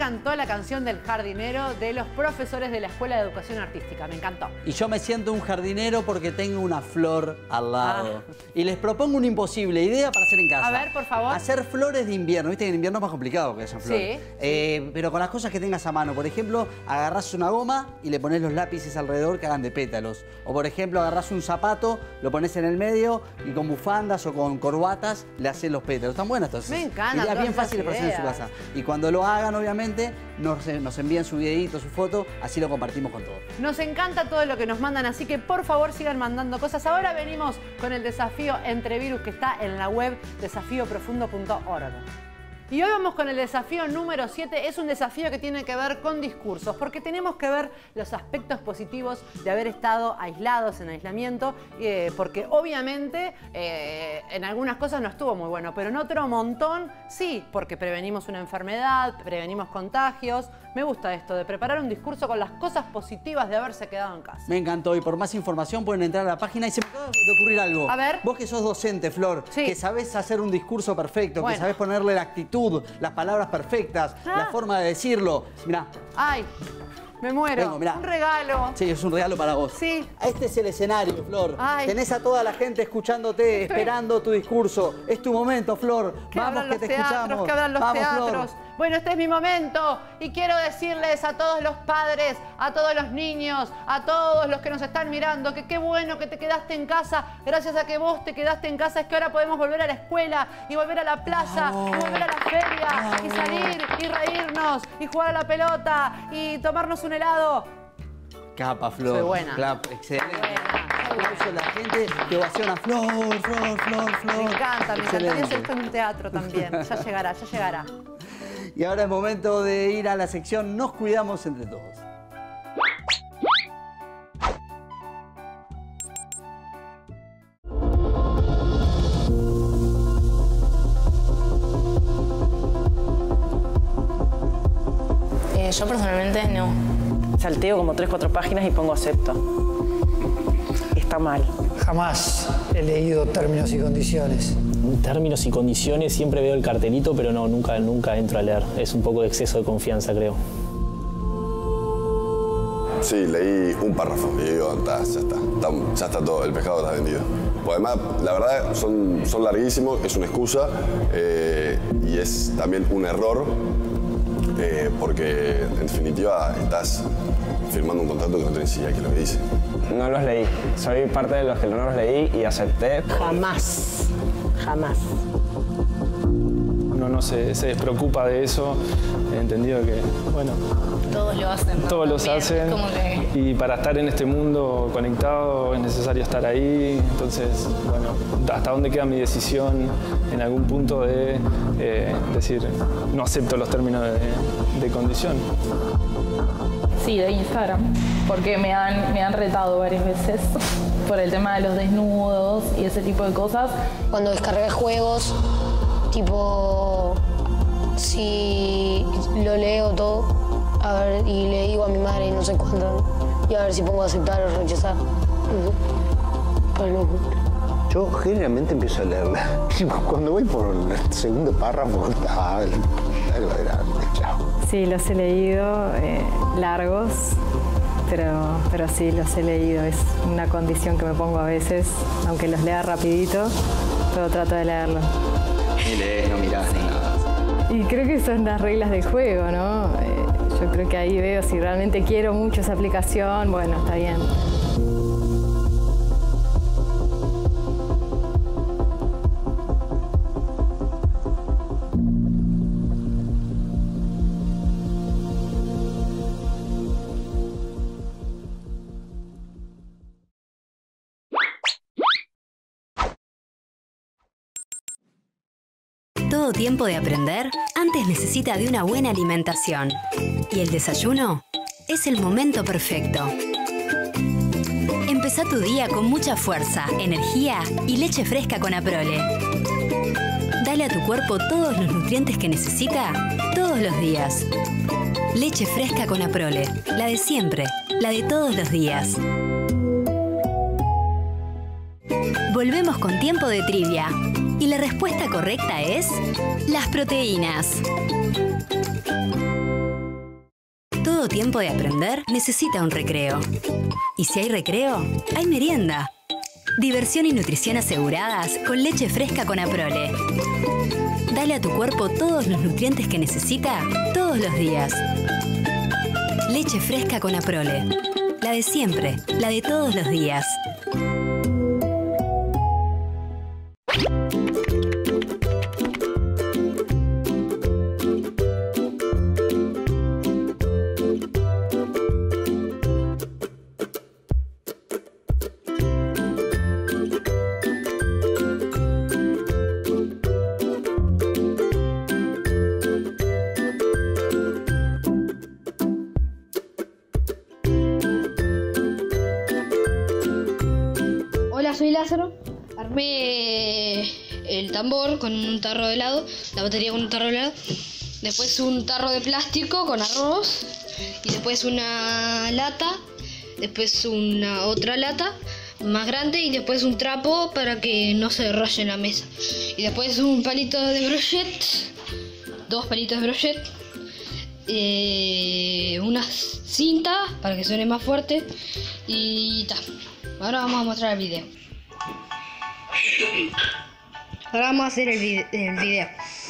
encantó la canción del jardinero de los profesores de la Escuela de Educación Artística. Me encantó. Y yo me siento un jardinero porque tengo una flor al lado. Ah. Y les propongo una imposible idea para hacer en casa. A ver, por favor. Hacer flores de invierno. Viste que en invierno es más complicado que hayan flores. Sí. Eh, pero con las cosas que tengas a mano. Por ejemplo, agarrás una goma y le pones los lápices alrededor que hagan de pétalos. O por ejemplo, agarrás un zapato, lo pones en el medio y con bufandas o con corbatas le haces los pétalos. Están buenas estas. Me encantan Ideas bien todas fáciles para esas hacer en su ideas. casa. Y cuando lo hagan, obviamente, nos, nos envían su videito, su foto, así lo compartimos con todos. Nos encanta todo lo que nos mandan, así que por favor sigan mandando cosas. Ahora venimos con el desafío Entre Virus que está en la web desafío profundo punto org. Y hoy vamos con el desafío número siete. Es un desafío que tiene que ver con discursos, porque tenemos que ver los aspectos positivos de haber estado aislados en aislamiento, eh, porque obviamente eh, en algunas cosas no estuvo muy bueno, pero en otro montón sí, porque prevenimos una enfermedad, prevenimos contagios. Me gusta esto de preparar un discurso con las cosas positivas de haberse quedado en casa. Me encantó. Y por más información pueden entrar a la página. Y se me acaba de ocurrir algo. A ver. Vos que sos docente, Flor, Sí. que sabés hacer un discurso perfecto, Bueno. que sabés ponerle la actitud, las palabras perfectas, Ah. la forma de decirlo. Mirá. Ay, me muero. Vengo, mirá. Un regalo. Sí, es un regalo para vos. Sí. Este es el escenario, Flor. Ay. Tenés a toda la gente escuchándote, Estoy- esperando tu discurso. Es tu momento, Flor. Que Vamos, abran que los te teatros, escuchamos. que abran los Vamos, teatros. Flor. Bueno, este es mi momento y quiero decirles a todos los padres, a todos los niños, a todos los que nos están mirando, que qué bueno que te quedaste en casa. Gracias a que vos te quedaste en casa es que ahora podemos volver a la escuela y volver a la plaza y volver a la feria y salir y reírnos y jugar a la pelota y tomarnos un helado. Capa, Flor. Soy buena. Clap, excelente. Aplauso, la gente te ovaciona. Flor, Flor, Flor, Flor. Me encanta, me encantaría Excelente. hacer esto en un teatro también. Ya llegará, ya llegará. Y ahora es momento de ir a la sección Nos Cuidamos Entre Todos. Eh, yo personalmente no. Salteo como tres, cuatro páginas y pongo acepto. Está mal. Jamás he leído términos y condiciones. Términos y condiciones, siempre veo el cartelito, pero no, nunca, nunca entro a leer. Es un poco de exceso de confianza, creo. Sí, leí un párrafo y digo, "Ta, ya está, está, ya está todo, el pescado está vendido". Pues además, la verdad, son, son larguísimos, es una excusa eh, y es también un error eh, porque en definitiva estás firmando un contrato que no tenés idea qué es lo que dice. No los leí. Soy parte de los que no los leí y acepté. Jamás. Jamás. Uno no se, se despreocupa de eso, he entendido que, bueno, Todos lo hacen, ¿no? todos los También, hacen es como que- y para estar en este mundo conectado es necesario estar ahí, entonces, bueno, hasta dónde queda mi decisión en algún punto de eh, decir, no acepto los términos de, de condición. Sí, de Instagram, porque me han, me han retado varias veces por el tema de los desnudos y ese tipo de cosas. Cuando descargué juegos, tipo, si lo leo todo, a ver, y le digo a mi madre no sé cuándo, y a ver si pongo aceptar o rechazar. Pero Yo generalmente empiezo a leerla. Cuando voy por el segundo párrafo, ah, algo grande, chao. Sí, los he leído, eh, largos, pero, pero sí, los he leído. Es una condición que me pongo a veces, aunque los lea rapidito, pero trato de leerlos. Ni lees, no mirás, ni nada. Y creo que son las reglas del juego, ¿no? Eh, yo creo que ahí veo si realmente quiero mucho esa aplicación, bueno, está bien. Todo tiempo de aprender antes necesita de una buena alimentación. Y el desayuno es el momento perfecto. Empezá tu día con mucha fuerza, energía y leche fresca con Aprole. Dale a tu cuerpo todos los nutrientes que necesita todos los días. Leche fresca con Aprole, la de siempre, la de todos los días. Volvemos con tiempo de trivia. Y la respuesta correcta es las proteínas. tiempo de aprender necesita un recreo. Y si hay recreo, hay merienda. Diversión y nutrición aseguradas con leche fresca con Aprole. Dale a tu cuerpo todos los nutrientes que necesita todos los días. Leche fresca con Aprole. La de siempre, la de todos los días. Soy Lázaro, armé el tambor con un tarro de helado, la batería con un tarro de helado, después un tarro de plástico con arroz y después una lata, después una otra lata más grande y después un trapo para que no se raye en la mesa y después un palito de brochet, dos palitos de brochet, eh, una cinta para que suene más fuerte y ta. Ahora vamos a mostrar el video. Ahora vamos a hacer el, vide el video.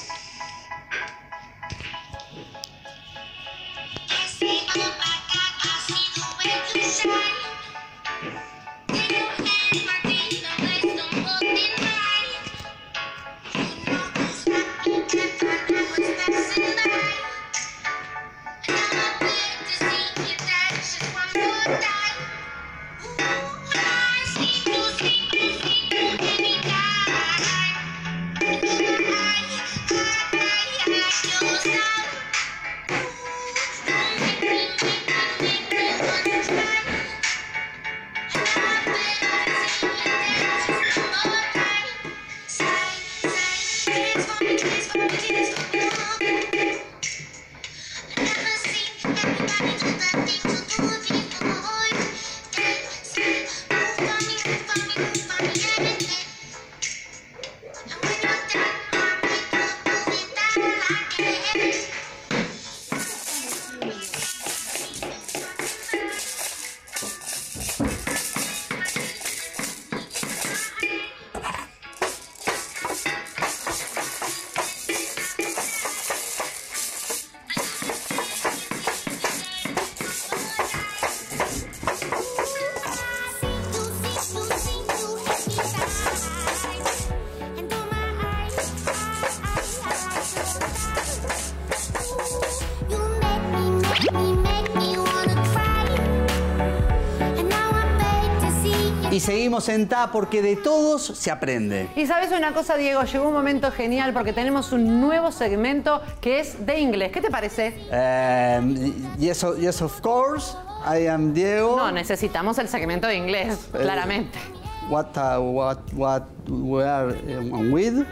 Y seguimos en T A porque de todos se aprende. Y sabes una cosa, Diego, llegó un momento genial porque tenemos un nuevo segmento que es de inglés. ¿Qué te parece? Um, yes, yes, of course. I am Diego. No, necesitamos el segmento de inglés, Eh, claramente. What, uh, what, what we are um, with?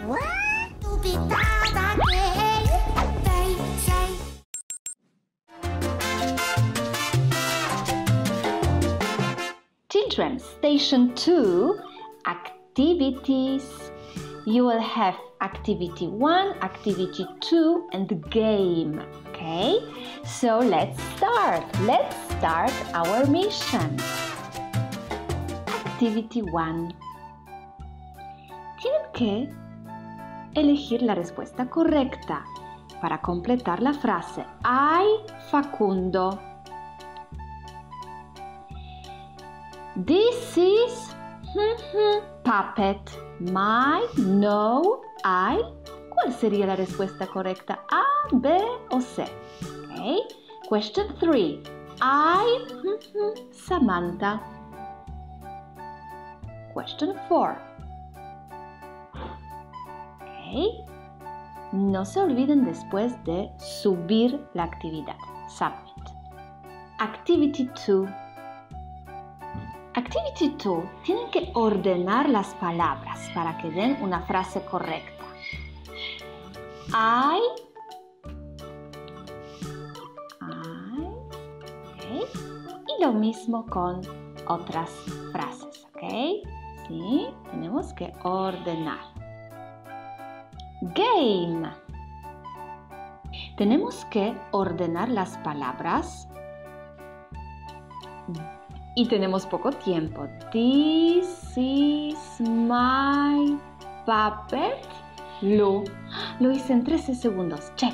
Children, station two, activities. You will have activity one, activity two, and the game. Okay? So let's start. Let's start our mission. Activity one. Tienen que elegir la respuesta correcta para completar la frase. I, Facundo. This is puppet. My, no, I. ¿Cuál sería la respuesta correcta? A, B o C. Okay. Question three. I, Samantha. Question four. Okay. No se olviden después de subir la actividad. Submit. Activity two. Activity two, tienen que ordenar las palabras para que den una frase correcta. I, I, okay. Y lo mismo con otras frases, ¿ok? Sí, tenemos que ordenar. Game. Tenemos que ordenar las palabras Y tenemos poco tiempo. This is my puppet, Lu. Lo hice en trece segundos. Check.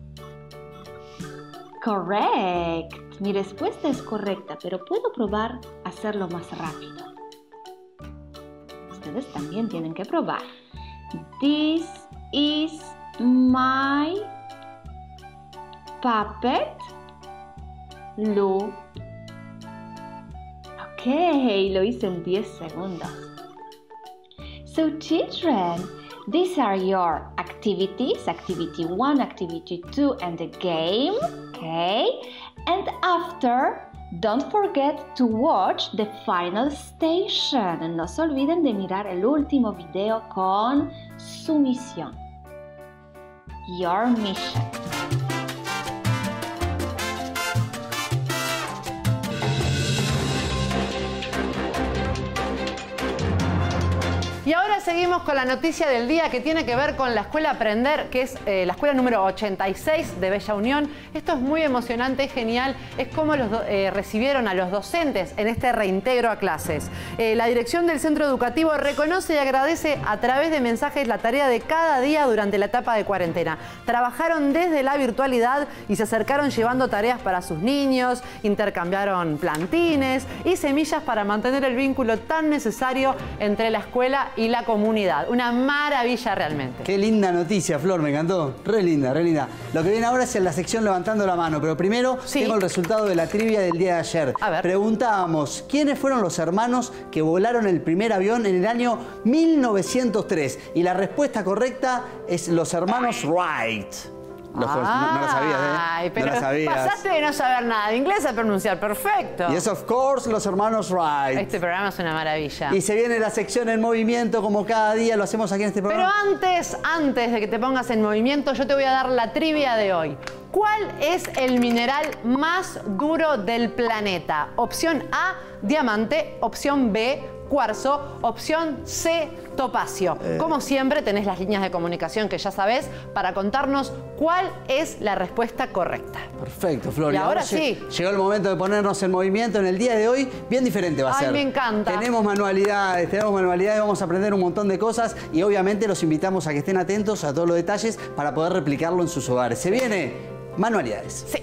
Correct. Mi respuesta es correcta, pero puedo probar a hacerlo más rápido. Ustedes también tienen que probar. This is my puppet, Lu. Ok, lo hice en diez segundos. So children, these are your activities. Activity one, activity two, and the game. Okay? And after, don't forget to watch the final station. No se olviden de mirar el último video con su misión. Your mission. Y ahora seguimos con la noticia del día que tiene que ver con la Escuela Aprender, que es eh, la escuela número ochenta y seis de Bella Unión. Esto es muy emocionante y genial. Es como los eh, recibieron a los docentes en este reintegro a clases. Eh, la dirección del centro educativo reconoce y agradece a través de mensajes la tarea de cada día durante la etapa de cuarentena. Trabajaron desde la virtualidad y se acercaron llevando tareas para sus niños, intercambiaron plantines y semillas para mantener el vínculo tan necesario entre la escuela y la comunidad. Una maravilla realmente. Qué linda noticia, Flor, me encantó. Re linda, re linda. Lo que viene ahora es en la sección Levantando la Mano, pero primero sí. tengo el resultado de la trivia del día de ayer. A ver. Preguntábamos, ¿quiénes fueron los hermanos que volaron el primer avión en el año mil novecientos tres? Y la respuesta correcta es los hermanos Wright. Los, ah, no, no lo sabías, ¿eh? Ay, pero no lo sabías. Pasaste de no saber nada de inglés a pronunciar perfecto. Y es, of course, los hermanos Wright. Este programa es una maravilla. Y se viene la sección en movimiento, como cada día lo hacemos aquí en este programa. Pero antes, antes de que te pongas en movimiento, yo te voy a dar la trivia de hoy. ¿Cuál es el mineral más duro del planeta? Opción A, diamante. Opción B, cuarzo. Opción C, topacio. Eh. Como siempre, tenés las líneas de comunicación que ya sabés para contarnos cuál es la respuesta correcta. Perfecto, Flor. Y ahora sí. Llegó el momento de ponernos en movimiento. En el día de hoy, bien diferente va a Ay, ser. me encanta. Tenemos manualidades, tenemos manualidades, vamos a aprender un montón de cosas y obviamente los invitamos a que estén atentos a todos los detalles para poder replicarlo en sus hogares. Se viene manualidades. Sí.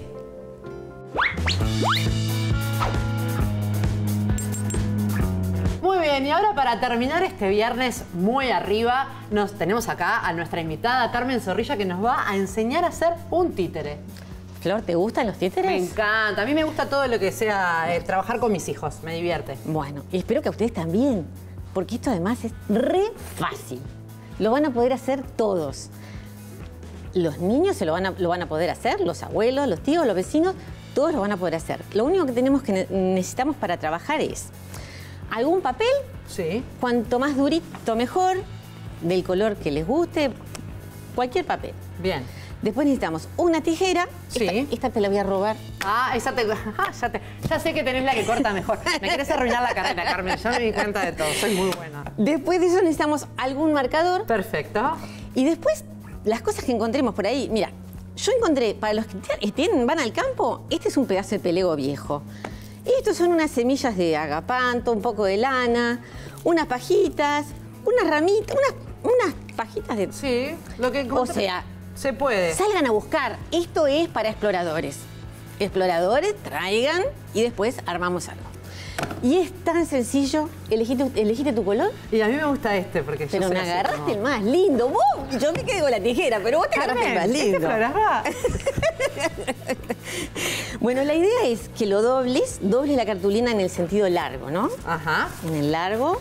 Muy bien, y ahora para terminar este viernes muy arriba, nos tenemos acá a nuestra invitada Carmen Zorrilla que nos va a enseñar a hacer un títere. Flor, ¿te gustan los títeres? Me encanta, a mí me gusta todo lo que sea eh, trabajar con mis hijos, me divierte. Bueno, y espero que a ustedes también, porque esto además es re fácil. Lo van a poder hacer todos. Los niños se lo van a, lo van a poder hacer, los abuelos, los tíos, los vecinos, todos lo van a poder hacer. Lo único que tenemos que necesitamos para trabajar es algún papel, sí. Cuanto más durito mejor, del color que les guste, cualquier papel. Bien. Después necesitamos una tijera. Sí. Esta, esta te la voy a robar. Ah, esa te, ya te... Ya sé que tenés la que corta mejor. Me querés arruinar la carrera, Carmen. Yo me di cuenta de todo. Soy muy buena. Después de eso necesitamos algún marcador. Perfecto. Y después, las cosas que encontremos por ahí. Mira, yo encontré, para los que tienen, van al campo, este es un pedazo de pelego viejo. Estos son unas semillas de agapanto, un poco de lana, unas pajitas, unas ramitas, unas, unas pajitas de... Sí, lo que encontré. O sea, se puede. Salgan a buscar. Esto es para exploradores. Exploradores, traigan y después armamos algo. Y es tan sencillo. Elegiste, elegiste tu color. Y a mí me gusta este porque pero yo me agarraste como... el más lindo. Vos, yo me quedé con la tijera, pero vos te Carmen, agarraste el más lindo. Bueno, la idea es que lo dobles, dobles la cartulina en el sentido largo, ¿no? Ajá. En el largo.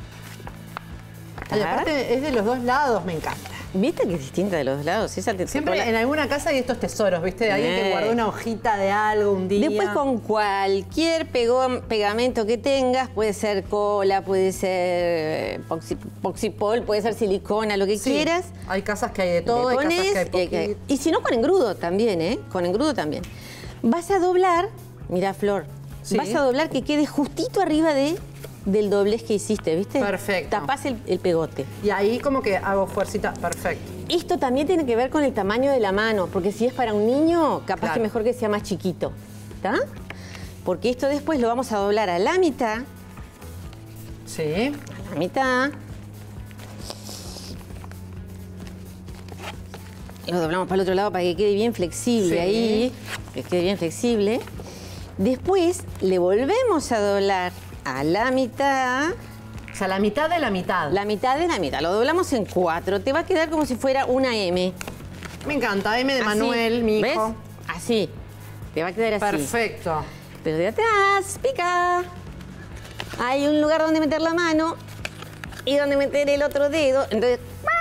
Y aparte es de los dos lados, me encanta. ¿Viste que es distinta de los dos lados? Esa te Siempre la... en alguna casa hay estos tesoros, ¿viste? De alguien eh. que guardó una hojita de algo un día. Después con cualquier pegó, pegamento que tengas, puede ser cola, puede ser poxi, poxipol, puede ser silicona, lo que sí. quieras. Hay casas que hay de todo, hay pones, casas que hay que, Y si no, con engrudo también, ¿eh? Con engrudo también. Vas a doblar, mira Flor, ¿sí? Vas a doblar que quede justito arriba de... del doblez que hiciste, ¿viste? Perfecto. Tapás el, el pegote. Y ahí como que hago fuercita, perfecto. Esto también tiene que ver con el tamaño de la mano, porque si es para un niño, capaz claro. que mejor que sea más chiquito, ¿está? porque esto después lo vamos a doblar a la mitad. Sí. A la mitad. Lo doblamos para el otro lado para que quede bien flexible Sí. ahí. Que quede bien flexible. Después le volvemos a doblar a la mitad. O sea, la mitad de la mitad. La mitad de la mitad. Lo doblamos en cuatro. Te va a quedar como si fuera una M. Me encanta, M de Así, Manuel, mi hijo. ¿ves? Así. Te va a quedar así. Perfecto. Pero de atrás, pica. Hay un lugar donde meter la mano y donde meter el otro dedo. Entonces...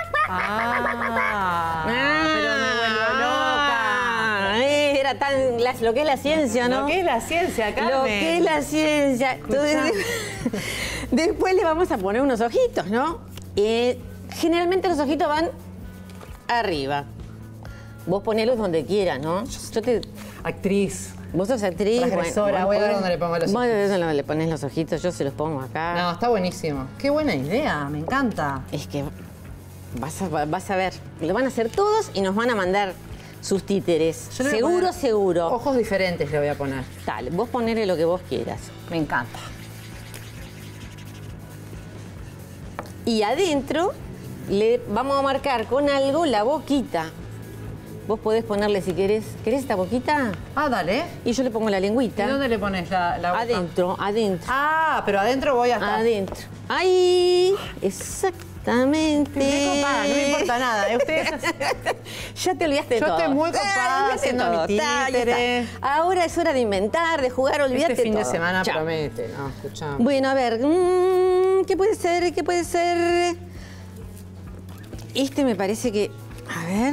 Ah, pero me vuelvo loca. Era tan la- lo que es la ciencia, ¿no? Lo que es la ciencia, Carmen. Lo que es la ciencia. Entonces, después le vamos a poner unos ojitos, ¿no? Eh, generalmente los ojitos van arriba. Vos ponelos donde quieras, ¿no? Yo te... Actriz. Vos sos actriz. Transgresora, voy a ver dónde le pongo los Vos ojitos. le pones los ojitos, yo se los pongo acá. No, está buenísimo. Qué buena idea, me encanta. Es que vas a, vas a ver, lo van a hacer todos y nos van a mandar sus títeres. Yo le voy a Seguro, poner seguro. Ojos diferentes le voy a poner. Dale, vos ponele lo que vos quieras. Me encanta. Y adentro le vamos a marcar con algo la boquita. Vos podés ponerle si querés. ¿Querés esta boquita? Ah, dale. Y yo le pongo la lengüita. ¿Y dónde le pones la, la boca? Adentro, adentro. Ah, pero adentro voy a estar. Adentro. Ahí, exactamente. Estoy copada, no me importa nada. ¿eh? Ustedes... Ya te olvidaste Yo todo. estoy muy copada Ah, olvidaste haciendo todo. mi Ta, ya títere. está. Ahora es hora de inventar, de jugar, olvídate Este fin de todo. semana Chao. promete, ¿no? Escuchamos. Bueno, a ver, mm, ¿qué puede ser? ¿Qué puede ser? Este me parece que... A ver...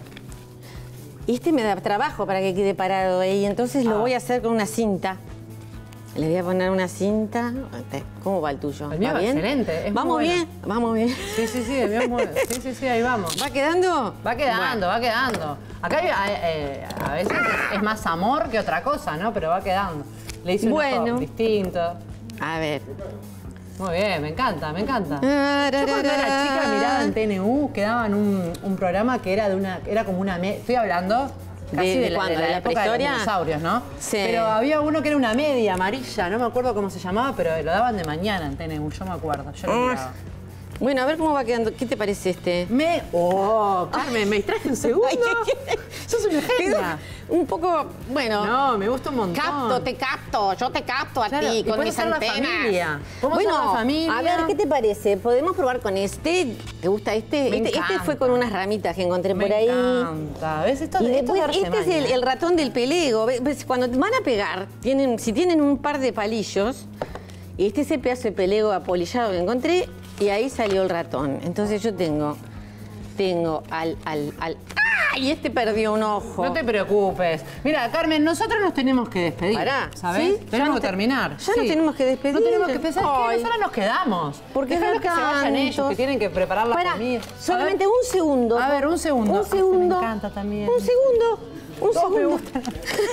Este me da trabajo para que quede parado ahí, entonces lo Ah. voy a hacer con una cinta. Le voy a poner una cinta. ¿Cómo va el tuyo? El mío ¿Va va bien? excelente, es ¿Vamos muy bueno. bien? ¿Vamos bien? Sí, sí, sí, el mío es muy... sí, sí, sí, ahí vamos. ¿Va quedando? Va quedando, va quedando. Acá hay, eh, a veces es, es más amor que otra cosa, ¿no? Pero va quedando. Le hice un Bueno. ojo distinto. A ver. Muy bien, me encanta, me encanta. Ah, Yo cuando era chica miraba en T N U que daban un, un programa que era de una, era como una, me- estoy hablando casi ¿De- de, de la, cuándo? de la ¿De la época de los prehistoria? dinosaurios, ¿no? Sí. Pero había uno que era una media amarilla, no me acuerdo cómo se llamaba, pero lo daban de mañana en T N U, yo me acuerdo, yo lo Ah. miraba. Bueno, a ver cómo va quedando. ¿Qué te parece este? Me... ¡Oh, Carmen, me distraje un segundo! ¡Sos una genia! Un poco, bueno... No, me gusta un montón. Capto, te capto, yo te capto a Claro, ti y con puede mis ser la antenas. familia. Podemos Bueno, ser la familia. a ver, ¿qué te parece? ¿Podemos probar con este? ¿Te gusta este? Me Este, este encanta. fue con unas ramitas que encontré Me por ahí. encanta. ¿Ves? Esto, Y esto después, es darse este es maña, el, ¿eh? el ratón del pelego. ¿Ves? Ves, cuando van a pegar, tienen, si tienen un par de palillos, y este es el pedazo de pelego apolillado que encontré, y ahí salió el ratón. Entonces yo tengo, tengo al, al, al... ¡Ah! Y este perdió un ojo. No te preocupes. Mira, Carmen, nosotros nos tenemos que despedir. Pará, ¿sabes? ¿sí? Ya Tenemos no que te- terminar. ya nos tenemos que despedir. No tenemos que pensar que Ay. nosotros nos quedamos. Porque Déjalos no que se vayan ellos, tantos. que tienen que preparar la Pará, comida. solamente A ver. un segundo. A ver, un segundo. Un Ah, este segundo. me encanta también. Un segundo. Un Todos me segundo. gustan.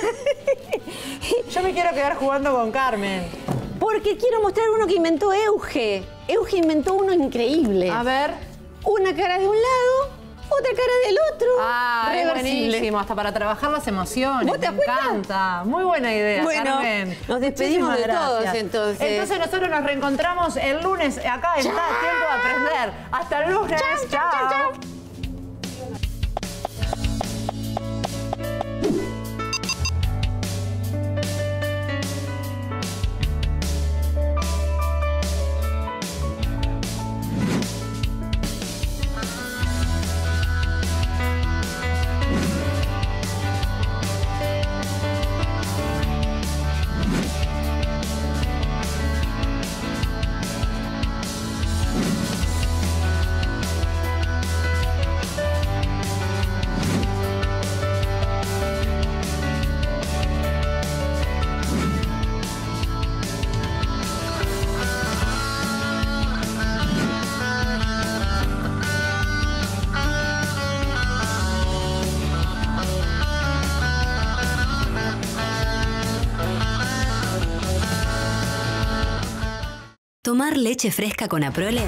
Yo me quiero quedar jugando con Carmen. Porque quiero mostrar uno que inventó Euge. Euge inventó uno increíble. A ver. Una cara de un lado, otra cara del otro. Ah, es Reversible. buenísimo. Hasta para trabajar las emociones. ¿Vos te Me das cuenta? encanta. Muy buena idea, Bueno, Carmen. nos despedimos Muchísimas de todos, gracias. entonces. Entonces nosotros nos reencontramos el lunes acá en Chao. Da Tiempo de Aprender. Hasta el lunes. Chao, chao, chao, chao. ¿Tomar leche fresca con Aprole?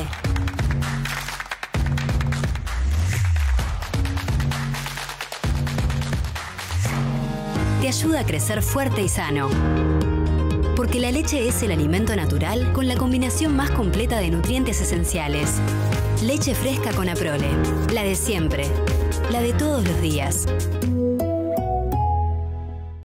Te ayuda a crecer fuerte y sano. Porque la leche es el alimento natural con la combinación más completa de nutrientes esenciales. Leche fresca con Aprole. La de siempre. La de todos los días.